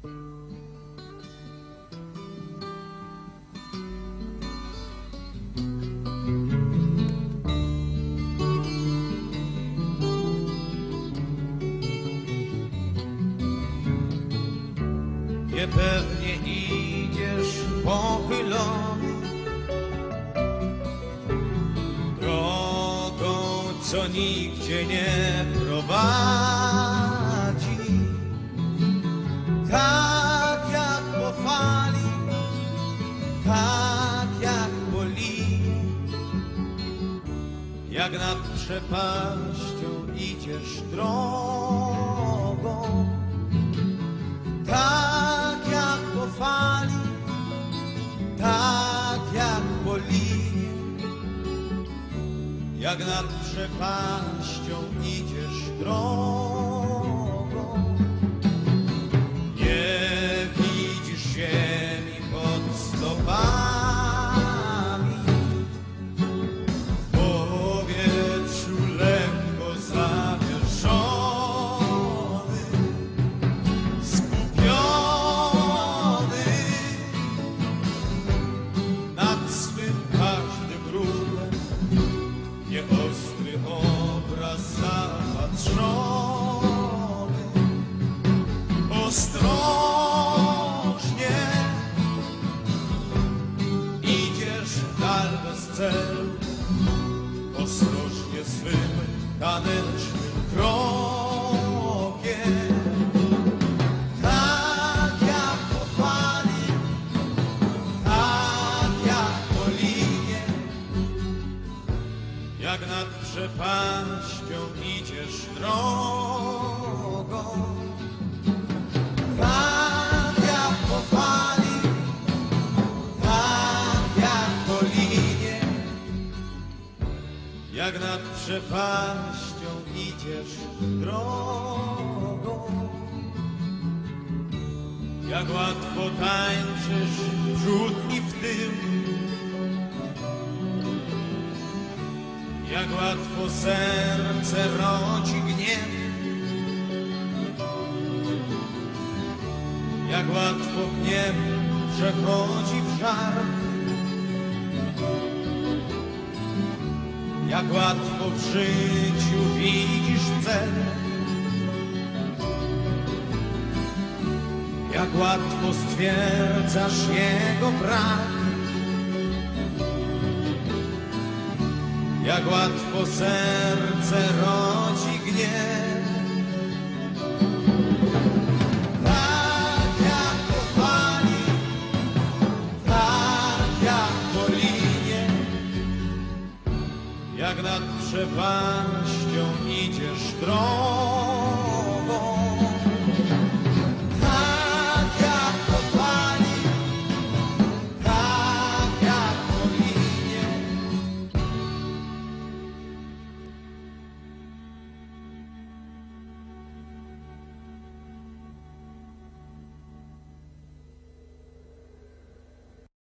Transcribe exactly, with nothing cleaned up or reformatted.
Niepewnie idziesz pochylony drogą, co nigdzie nie prowadzi. Tak jak po fali, tak jak po linie, jak nad przepaścią idziesz drogą. Tak jak po fali, tak jak po linie, jak nad przepaścią idziesz drogą. Nie widzisz ziemi pod stopami, w powietrzu lekko zawieszony, skupiony nad swym każdym ruchem, nieostry obraz zapatrzony. Ostrożnie idziesz w dal bez celu, ostrożnie swym tanecznym krokiem. Tak jak po fali, tak jak po linie, jak nad przepaścią idziesz drogą. Tak jak po fali, tak jak po linie, jak nad przepaścią idziesz drogą. Jak łatwo tańczysz w przód i w tył, jak łatwo serce rodzi gniew, jak łatwo gniew przechodzi w żart, jak łatwo w życiu widzisz cel, jak łatwo stwierdzasz jego brak, jak łatwo serce rodzi gniew. Tak jak po fali, tak jak po linie, jak nad przepaścią idziesz drogą.